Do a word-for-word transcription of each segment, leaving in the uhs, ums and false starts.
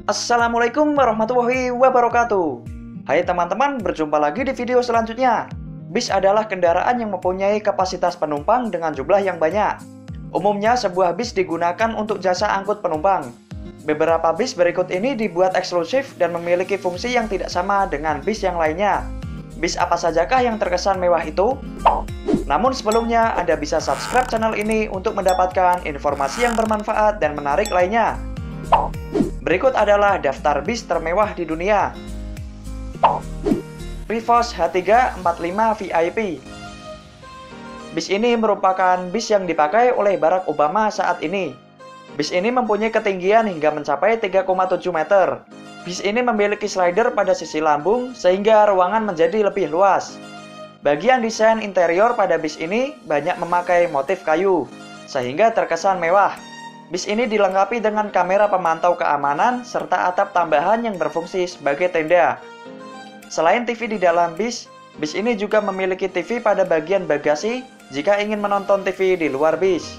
Assalamualaikum warahmatullahi wabarakatuh. Hai teman-teman, berjumpa lagi di video selanjutnya. Bis adalah kendaraan yang mempunyai kapasitas penumpang dengan jumlah yang banyak. Umumnya sebuah bis digunakan untuk jasa angkut penumpang. Beberapa bis berikut ini dibuat eksklusif dan memiliki fungsi yang tidak sama dengan bis yang lainnya. Bis apa sajakah yang terkesan mewah itu? Namun sebelumnya, Anda bisa subscribe channel ini untuk mendapatkan informasi yang bermanfaat dan menarik lainnya. Berikut adalah daftar bis termewah di dunia. Rivos H tiga empat lima V I P. Bis ini merupakan bis yang dipakai oleh Barack Obama saat ini. Bis ini mempunyai ketinggian hingga mencapai tiga koma tujuh meter. Bis ini memiliki slider pada sisi lambung sehingga ruangan menjadi lebih luas. Bagian desain interior pada bis ini banyak memakai motif kayu, sehingga terkesan mewah. Bis ini dilengkapi dengan kamera pemantau keamanan serta atap tambahan yang berfungsi sebagai tenda. Selain T V di dalam bis, bis ini juga memiliki T V pada bagian bagasi jika ingin menonton T V di luar bis.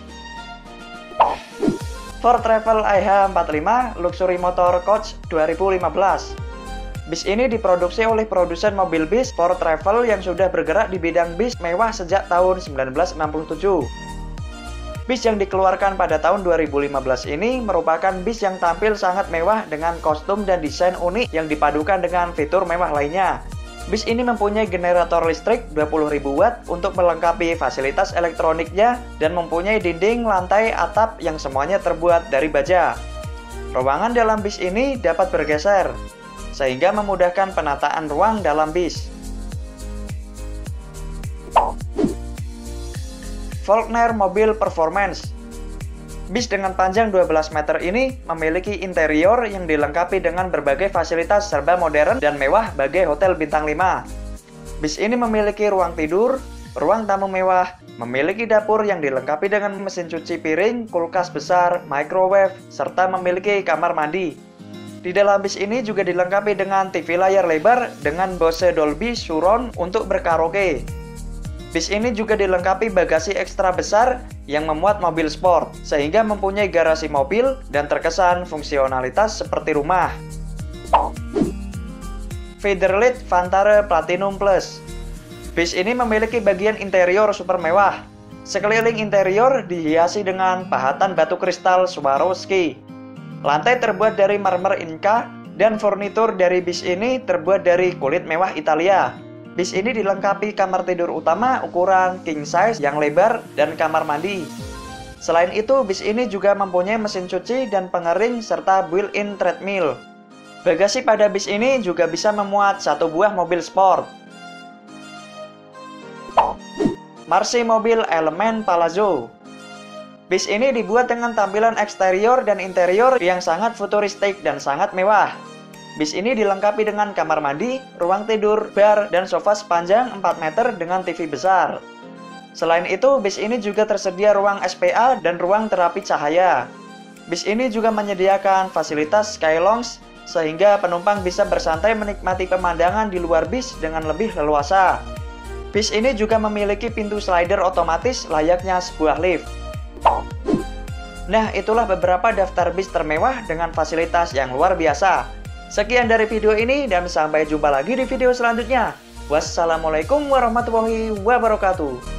Ford Travel I H empat lima Luxury Motor Coach dua ribu lima belas. Bis ini diproduksi oleh produsen mobil bis Ford Travel yang sudah bergerak di bidang bis mewah sejak tahun seribu sembilan ratus enam puluh tujuh. Bis yang dikeluarkan pada tahun dua ribu lima belas ini merupakan bis yang tampil sangat mewah dengan kostum dan desain unik yang dipadukan dengan fitur mewah lainnya. Bis ini mempunyai generator listrik dua puluh ribu watt untuk melengkapi fasilitas elektroniknya dan mempunyai dinding, lantai, atap yang semuanya terbuat dari baja. Ruangan dalam bis ini dapat bergeser, sehingga memudahkan penataan ruang dalam bis. Faulkner Mobil Performance. Bis dengan panjang dua belas meter ini memiliki interior yang dilengkapi dengan berbagai fasilitas serba modern dan mewah bagai hotel bintang lima. Bis ini memiliki ruang tidur, ruang tamu mewah, memiliki dapur yang dilengkapi dengan mesin cuci piring, kulkas besar, microwave, serta memiliki kamar mandi. Di dalam bis ini juga dilengkapi dengan T V layar lebar dengan Bose Dolby Surround untuk berkaraoke. Bis ini juga dilengkapi bagasi ekstra besar yang memuat mobil sport, sehingga mempunyai garasi mobil dan terkesan fungsionalitas seperti rumah. Federlit Vantare Platinum Plus. Bis ini memiliki bagian interior super mewah. Sekeliling interior dihiasi dengan pahatan batu kristal Swarovski. Lantai terbuat dari marmer Inca, dan furnitur dari bis ini terbuat dari kulit mewah Italia. Bis ini dilengkapi kamar tidur utama ukuran king size yang lebar dan kamar mandi. Selain itu, bis ini juga mempunyai mesin cuci dan pengering serta built-in treadmill. Bagasi pada bis ini juga bisa memuat satu buah mobil sport. Marsi Mobil Elemen Palazzo. Bis ini dibuat dengan tampilan eksterior dan interior yang sangat futuristik dan sangat mewah. Bis ini dilengkapi dengan kamar mandi, ruang tidur, bar, dan sofa sepanjang empat meter dengan T V besar. Selain itu, bis ini juga tersedia ruang S P A dan ruang terapi cahaya. Bis ini juga menyediakan fasilitas Sky Lounge, sehingga penumpang bisa bersantai menikmati pemandangan di luar bis dengan lebih leluasa. Bis ini juga memiliki pintu slider otomatis layaknya sebuah lift. Nah, itulah beberapa daftar bis termewah dengan fasilitas yang luar biasa. Sekian dari video ini dan sampai jumpa lagi di video selanjutnya. Wassalamualaikum warahmatullahi wabarakatuh.